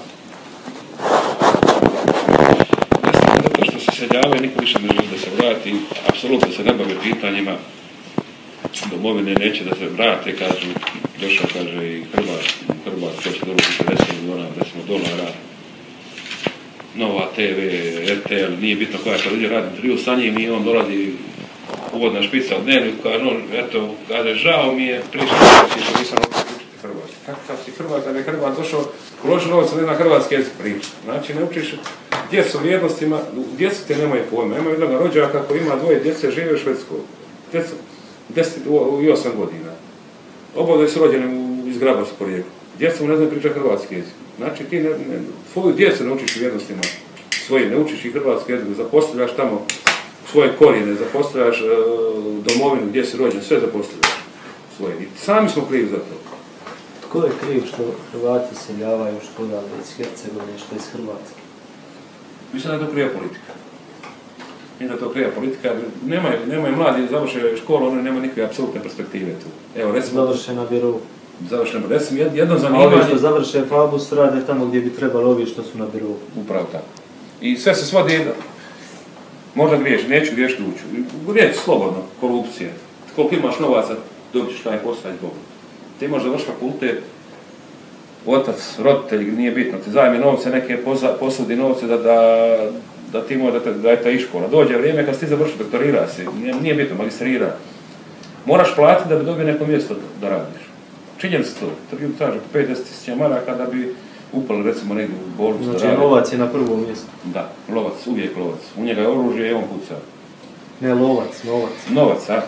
Zato što se seljavaju, niko više ne želi da se vrati, apsolutno se ne bave pitanjima domovine, neće da se vrate, kažu, došao, kaže, i Hrvat Hrvatskoj, to će dobiti 50 milijuna, recimo, dolara. Nova TV, RTL, nije bitno koja televizija radi intervju sa njim i on dolazi uvodna špica u dnevniku, kaže on, eto, kaže, žao mi je, prišao što nisam učiti Hrvatski. Kako si Hrvat, da je Hrvat došao, uložio novac da na hrvatski jezik priča. Znači, ne učiš djecu vrijednostima, djecu te nemaju pojma. Ima jednog rođaka koji ima dvoje djece, žive u Švedskoj. Djecu 10 i 8 godina. Oboje su rođeni iz Grabovskog porijekla. Djeca mu ne znaju pričati hrvatski jezik. Znači, ti tvoju djecu ne učiš vrijednostima svojim, ne učiš i hrvatski jezik, zapostavljaš tamo svoje korijene, zapostavljaš domovinu gdje si rođen, sve zapostavljaš svoje. I sami smo krivi za to. Tko je kriv što Hrvati seljavaju što odavde iz Hercegovine, što iz Hrvatske? Mislim da je to kriva politika. Mislim da je to kriva politika. Nemaju mladi završene školu, oni nemaju nikakve apsolutne perspektive tu. Evo, recimo... Završe na birovu. Završeno, recimo, jedno zanimanje... A ovi što završe Fabus rade tamo gdje bi trebalo ovi što su na birovu. Upravo tako. I sve se svodi jedno. Možda griješiti, neću griješiti ući. Riječ slobodno, korupcija. Koliko imaš novaca, dobit ćeš taj posao i Bogu. Ti možeš završiti fakultet, otac, roditelj, nije bitno, ti zajmi novce, neke posudi novce da ti može da je ta i škola. Dođe vrijeme kad si ti završi, doktorira si, nije bitno, magistrira. Moraš platiti da bi dobio neko mjesto da radiš. Činjeni se to, to bi traži po 50.000 maraka da bi upali recimo negdje u bolnicu. Znači lovac je na prvom mjestu. Da, lovac, uvijek lovac. U njega je oružje i on puca. Ne, lovac, novac. Novac, a?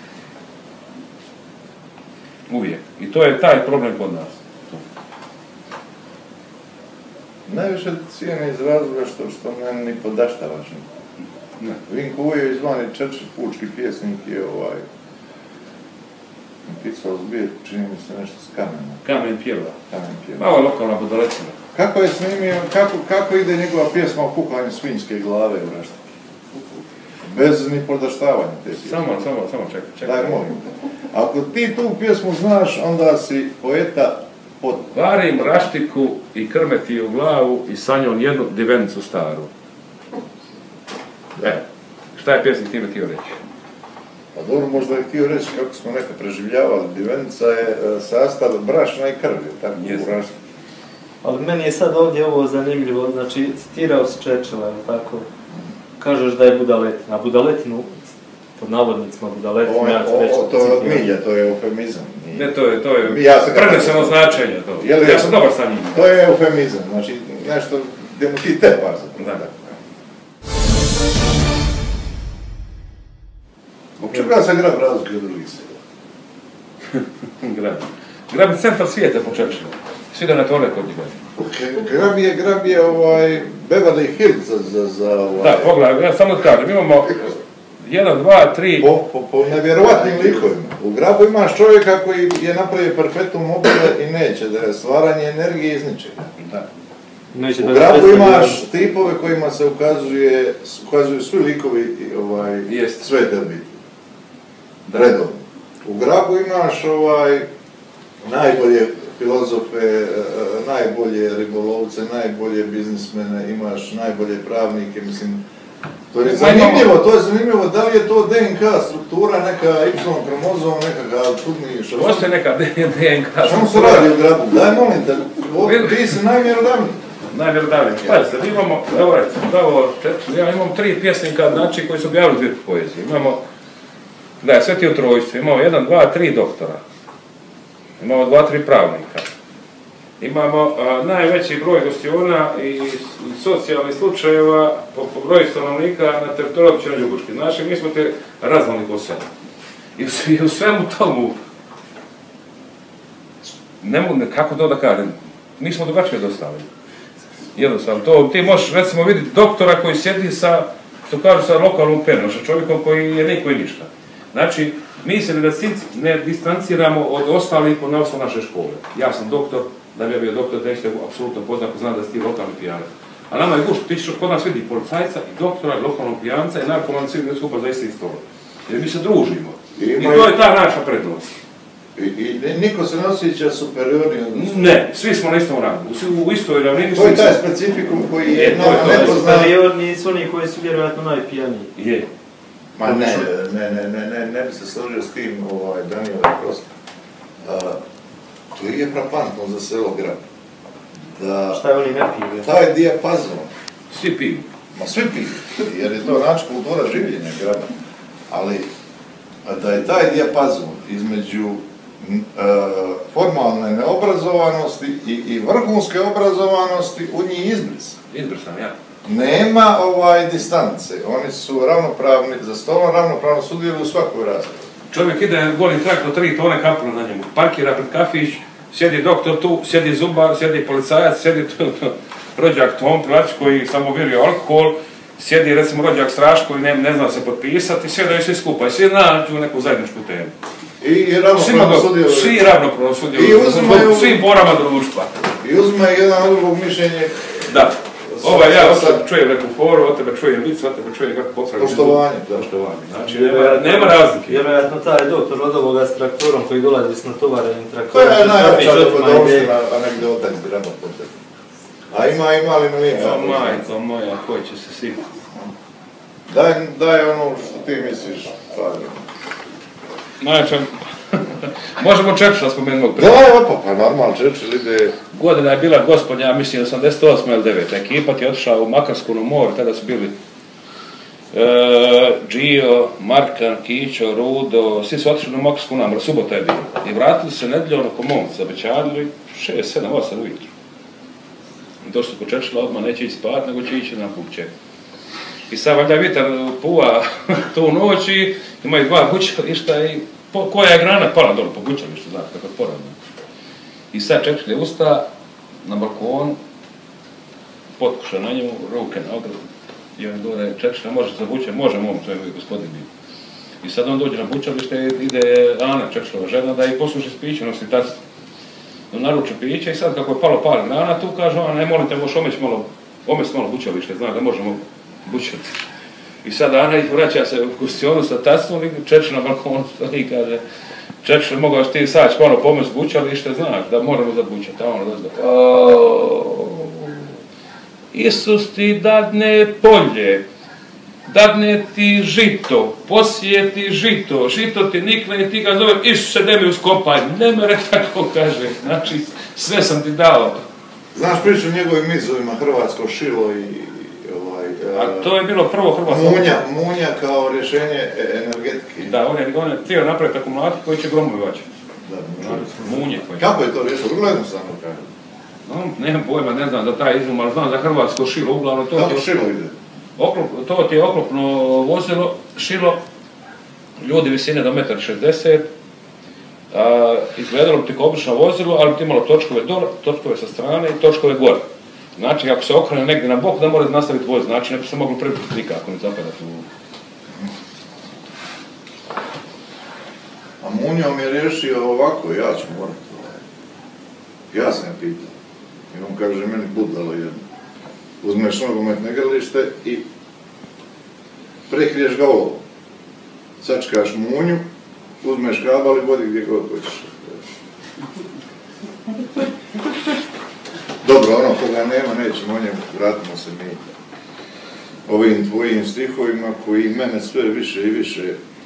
Uvijek. I to je taj problem kod nas. Najviše cijene iz razloga što ne ni podaštavaš. Ne. Vinko Ujević zvani Čerčir, pučki pjesnik je napisao zbir, čini mi se nešto s kamena. Kamen pjeva. Kamen pjeva. Malo lokalna budalecina. Kako je snimio, kako ide njegova pjesma o kuhanju svinjske glave u Raštaki? Bez ni podaštavanja te pjesme. Samo čekaj. Daj, molim te. Ako ti tu pjesmu znaš, onda si poeta pod... Varim raštiku i krme ti u glavu i sa njom jednu divenicu staru. Šta je pjesnik time htio reći? Pa dobro, možda je htio reći kako smo nekad preživljavali. Divenica je sastav brašna i krvi, tako u Raštiku. Ali meni je sad ovdje ovo zanimljivo, znači citirao si Churchilla, je tako? Kažeš da je budaletina, a budaletinu, pod navodnicima budaletinu, ja ću reći... To je od milja, to je eufemizam. Ne, to je preneseno značenje to. Ja sam dobar sa njim. To je eufemizam, znači nešto gdje mu ti tepaš. Da. Zbog čega se Grab razlikuje od drugih sela? Grab je centar svijeta po Churchillu. Svi da ne tore kod njega. Grab je Beverly Hills za Da, pogledaj, ja samo da kažem, imamo 1, 2, 3... Po nevjerovatnim likovima. U Grabu imaš čovjeka koji je napravio perpetuum mobile i neće, da je stvaranje energije iz ničega. Da. U Grabu imaš tipove kojima se ukazuju svi likovi svete obitelji. Redovno. U Grabu imaš najbolje filozofe, najbolje ribolovce, najbolje biznismene, imaš najbolje pravnike, mislim, to je zanimljivo, da li je to DNK struktura, neka Y kromozom, nekakav čudni što... Postoje neka DNK struktura. Čemu se radi u Grabu? Daj molim te, ti si najmjerodavniji. Najmjerodavniji. Pazite, mi imamo, evo recimo, ja imam 3 pjesnika, znači, koji su objavili zbirku poezije. Imamo, da, sve ti u trojstvu, imamo 1, 2, 3 doktora. Imamo 2, 3 pravnika. Imamo najveći broj gostiona i socijalnih slučajeva po broju stanovnika na teritoriju općine Ljubuški. Znači, mi smo te razvali po selu. I u svemu tomu, kako to da kažem, mi smo drugačije dostavili. Jednostavno, ti možeš recimo vidjeti doktora koji sjedi sa, što kažu, sa lokalnom penom, sa čovjekom koji je niko i ništa. Znači, mi se ne distanciramo od ostalih na osnovu naše škole. Ja sam doktor, da bi ja bio doktor, da nećete apsolutno poznat, znam da si ti lokalni pijanac. A nama je gušt, ti ćeš kod nas vidi policajca i doktora, i lokalnog pijanca i narkoman svi skupa za isti stol. Jer mi se družimo. I to je ta naša prednost. I niko se ne osjeća superiorni od nas? Ne, svi smo na istom rangu, u istoj ravnini. To je taj specifikum koji je nama nepoznat. Superiorni su oni koji su vjerojatno najpijaniji. Je. Ma ne bi se složio s tim, Danijel, prosto. To je frapantno za selo grad. Da Šta je oni ne piju? taj dijapazon, Svi piju. ma svi piju, jer je to način kultura življenja grada, ali da je taj dijapazon između formalne neobrazovanosti i vrhunske obrazovanosti u njih izbrisan. Izbrisan, ja. Nema distance, oni su ravnopravni, za stolom ravnopravno sudjeluju u svakoj raspravi. Čovjek ide golim trak do 3 tone kapula na njemu. Parkira pred kafić, sjedi doktor tu, sjedi zubar, sjedi policajac, sjedi rođak Tom Plać koji samo vjeruje alkohol, sjedi recimo rođak Straš koji ne zna se potpisati, sjedaju svi skupa i svi nađu neku zajedničku temu. I ravnopravno sudjeluju. Svi ravnopravno sudjeluju. Svim porama društva. I uzme jedan od drugog mišljenje. Da. Ja od tebe čujem neku foru, od tebe čujem vic, od tebe čujem kako potraži. Poštovanje. Znači, nema razlike. Vjerojatno taj doktor od ovoga s traktorom koji dolazi s natovarenim To traktorom. je najjača dobrodoština, a negdje otak zgraba potrebno. A ima li nije? Majko moja, koji će se sipati? Daj ono što ti misliš, Fabio. Znači, možemo Churchilla spomenuti. Pa normalno, Churchill ide... Godina je bila gospodnja, ja mislim 88. ili 9. Ekipa ti je otišla u Makarsku na more, tada su bili Gio, Markan, Kićo, Rudo, svi su otišli na Makarsku na more, subota je bila. I vratili se nedeljom oko momci, obećali 6, 7, 8 ujutru. Došli su kod Churchilla, odmah neće ići spati, nego će ići na pupče. I sad valjda vjetar puva tu noć i imaju 2 bučališta i koja je grana pala dole po bučalištu, znate, kako je poravno. I sad Churchill je usta na balkonu, potkuša na njemu, ruke na ogradu. I on govore, Churchill, možeš za buče? Može, mom, to je gospodin bio. I sad on dođe na bučalište i ide Ana, Churchillova žena, da i posluši spiće, nosi tacu. Naruče piće i sad kako je palo par grana, tu kaže ona, ne molim te, možeš omest malo bučalište, zna da možemo bučati. I sad Ana ih vraća se u gostionu sa tacom i Churchill na balkonu i kaže, Churchill, mogao ti sad malo pomest bučalište, znaš da moramo zabučati. A on razgleda, Isus ti dadne polje, dadne ti žito, posije ti žito, žito ti nikne i ti ga zove Isuse, daj mi uskopaj. Ne mere tako kaže, znači sve sam ti dao. Znaš priču o njegovim mizovima, hrvatsko šilo i A to je bilo prvo hrvatsko. Munja kao rješenje energetike. Da, on je htio napraviti akumulator koji će gromovi vaćati. Munje koji. Kako je to riješilo? Vrlo jednostavno kaže. No, nemam pojma, ne znam za taj izum, ali znam za hrvatsko šilo, uglavnom to Kako šilo ide? To ti je oklopno vozilo, šilo, ljudi visine do 1,60 m, izgledalo ti kao obično vozilo, ali ti imalo točkove dole, točkove sa strane i točkove gore. Znači, ako se okrene negdje na bok, da mora nastaviti voziti, znači ne bi se moglo prepiti nikako, ne zapadati u... A Munjom je riješio ovako, ja ću morati. Ja sam je pitao. I on kaže, meni budalo jedno. Uzmeš nogometno igralište i prekriješ ga ovo. Sačkaš munju, uzmeš kabel i vodi gdje god hoćeš. Dobro, ono koga nema, nećemo o njemu, vratimo se mi ovim tvojim stihovima koji mene sve više i više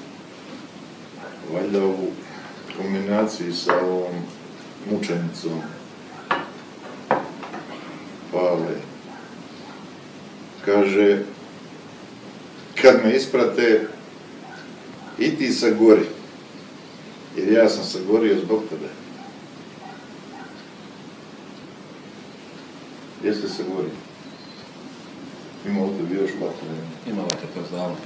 valjda u kombinaciji sa ovom mučenicom Pavle. Kaže, kad me isprate, i ti sagori, jer ja sam sagorio zbog tebe. Jeste sagorio? Ima li tebi još baterije? Imalo te to zdavno.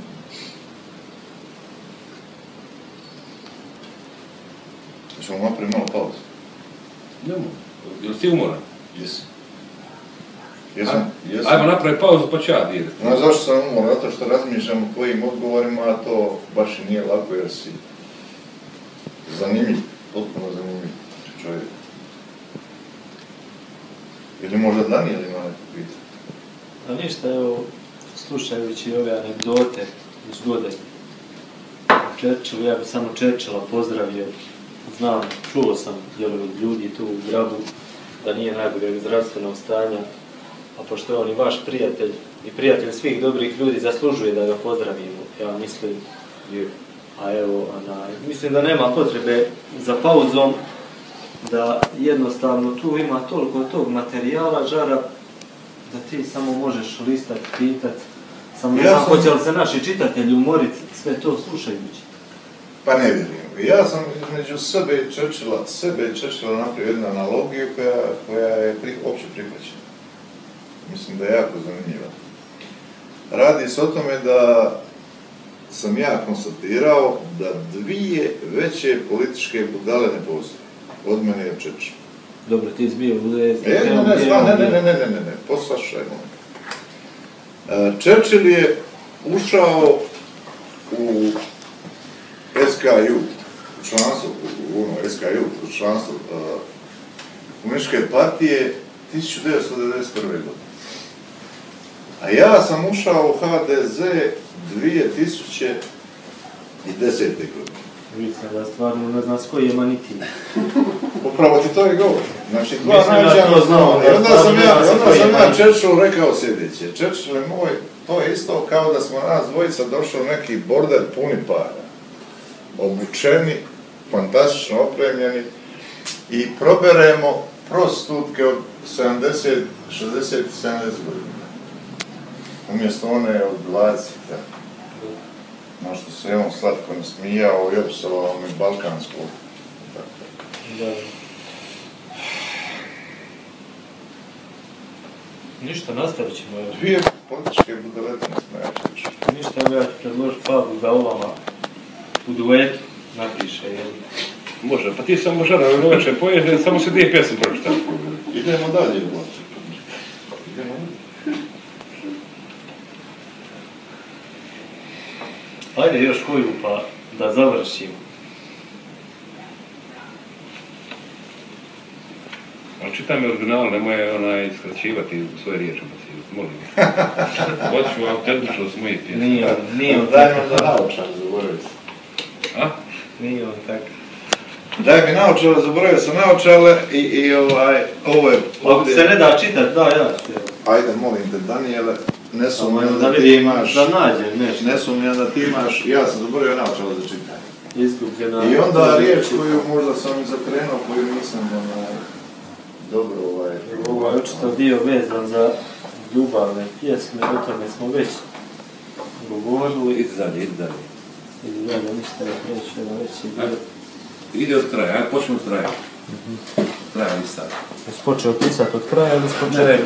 Ćemo napraviti malo pauzu? Nemo. Jel si umoran? Jesam. Jesam. Ajmo napraviti pauzu pa ću ja dirati. Znaš zašto sam umoran? Zato što razmišljam o tvojim odgovorima, a to baš i nije lako jer si zanimljiv, potpuno zanimljiv čovjek. Ili možda Daniel ima neko pitanje? Pa ništa, evo, slušajući ove anegdote iz godine Churchill, ja bi samo Churchilla pozdravio. Znam, čuo sam dijelovi ljudi tu u Grabu da nije najboljeg zdravstvenog stanja, a pošto je on i vaš prijatelj i prijatelj svih dobrih ljudi, zaslužuje da ga pozdravimo, ja mislim. A evo, mislim da nema potrebe za pauzom, da jednostavno tu ima toliko tog materijala, žara, da ti samo možeš listati, pitati. Samo ne znam, hoće li se naši čitatelji umoriti sve to slušajući? Pa ne vjerujem. Ja sam između sebe i Churchilla napravio jednu analogiju koja je opće prihvaćena. Mislim da je jako zanimljiva. Radi se o tome da sam ja konstatirao da dvije veće političke budale ne postoje. Od mene je Churchill. Dobro, ti izbio u SDP. Ne, poslušaj. Churchill je ušao u SKU, u članstvo Komunističke partije 1991. godine. A ja sam ušao u HDZ 2010. godine. Mislim da stvarno ne znam s koji je manitiv. Upravo ti to i govori. Znači, dva najveća znao. I onda sam ja Churchillu rekao sljedeće. Churchill je moj, to je isto kao da smo nas dvojica došli u neki border puni para. Obučeni, fantastično opremljeni i proberemo prostutke od 60 i 70 godina. Umjesto one od 20. Na što se on slatko ne smijao i opsovao me balkansko. Da. Ništa, nastavit ćemo. Dvije političke budaletine smo ja čuči. Ništa, evo ja ću predložiti Pavlu da ovama u duetu napiše. Može, pa ti samo žara uveče poješ, samo se dvije pjesme pročitati. Idemo dalje. Ajde još koju pa da završimo. Ali čitaj mi original, nemoj skraćivati svoje riječi, molim. Hoću autentičnost mojih pjesma. Nije on Daj mi da naučam, zaboravio sam. A? Nije on tako. Daj mi naočale, zaboravio sam naočale i ovo je... Ako se ne da čitati, da, ja ću. Ajde, molim te, Danijele, ne sumnjam da ti imaš... Da nađem nešto. Ne sumnjam da ti imaš, ja sam zaboravio naočale za čitanje. Izgubljena... I onda riječ koju možda sam zakrenuo, koju nisam dobro Ovo je očito dio vezan za ljubavne pjesme, o tome smo već govorili. Idi dalje. Idi dalje, ništa je veći dio. Ide od kraja, ajde počnemo od kraja. Kraja li sad. Jesi počeo pisati od kraja ili spočeo? Ne.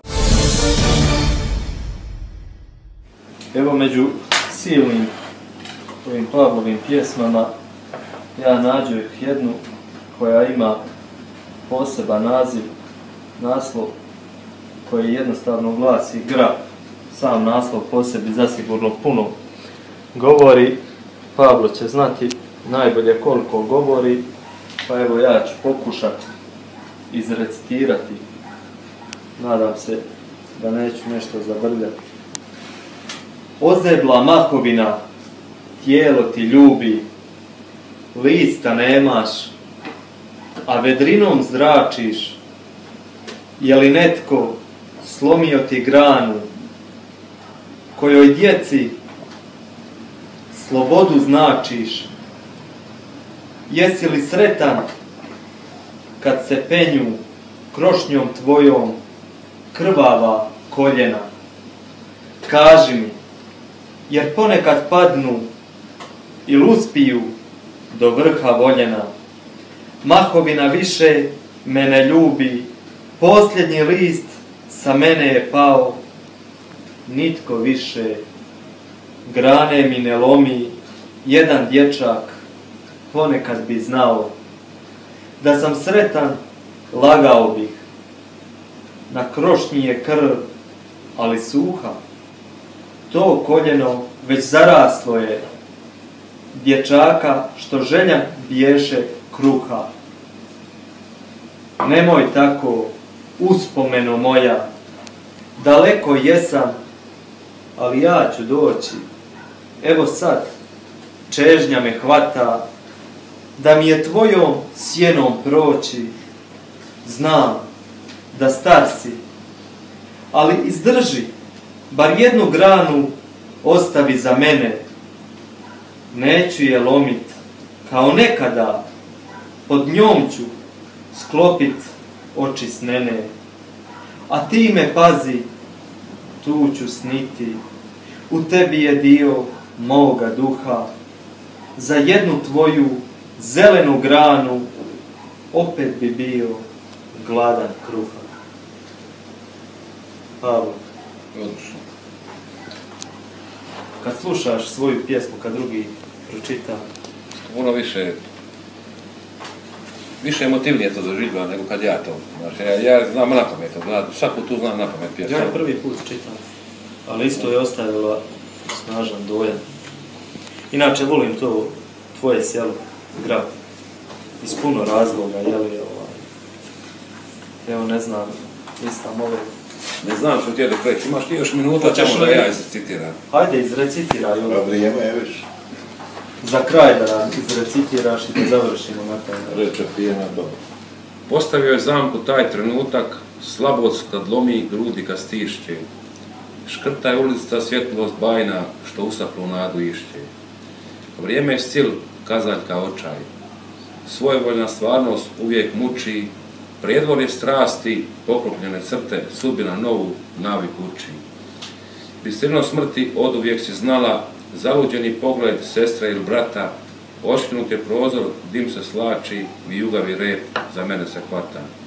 Evo među silnim ovim Pavlovim pjesmama ja nađu jednu koja ima poseban naslov koji jednostavno glasi Gra. Sam naslov po sebi zasigurno puno govori. Pavlo će znati najbolje koliko govori, pa evo ja ću pokušati izrecitirati. Nadam se da neću nešto zabrljati. Ozebla mahovina, tijelo ti ljubi, lista nemaš, a vedrinom zračiš. Je li netko slomio ti granu, kojoj djeci slobodu značiš? Jesi li sretan kad se penju krošnjom tvojom krvava koljena? Kaži mi, jer ponekad padnu ili uspiju do vrha voljena. Mahovina više mene ljubi, posljednji list sa mene je pao, nitko više grane mi ne lomi, jedan dječak ponekad bi znao. Da sam sretan, lagao bih, na krošnji je krv, ali suha. To koljeno već zaraslo je, dječaka što želja biješe kruha. Nemoj tako, uspomeno moja, daleko jesam, ali ja ću doći. Evo sad, čežnja me hvata, da mi je tvojom sjenom proći. Znam da star si, ali izdrži, bar jednu granu ostavi za mene. Neću je lomit, kao nekada, pod njom ću sklopit oči snene, a ti me pazi, tu ću sniti, u tebi je dio moga duha, za jednu tvoju zelenu granu opet bi bio gladan kruha. Pavlo, Odlično. kad slušaš svoju pjesmu, kad drugi pročita, Puno više emotivnije to doživljava nego kad ja to. Znači, ja znam napamet, svaku tu znam napamet pjesmu. ja prvi put čitam, ali isto je ostavila snažan dojam. Inače, volim to tvoje selo, grad, iz puno razloga, evo ne znam, listam ove. Ne znam što ti je da preći, imaš ti još minuta, ćemo da ja izrecitiram. Hajde, izrecitiraj ovo. A vrijeme je već. Za kraj da nam izrecitiraš i da završimo na taj način. Reče pijena dobro. Postavio je zamku taj trenutak, slabost kad lomi, grudi kad stišće. Škrta je ulica svjetlost bajna, što usahlu nadu išće. Vrijeme je stil, kazaljka očaj. Svojevoljna stvarnost uvijek muči, predvorje strasti, poklopljene crte, sudbina novu navik uči. Bistrino smrti oduvijek si znala, zaluđeni pogled sestre ili brata, oškinut je prozor, dim se slači, vijugavi rep za mene se hvata.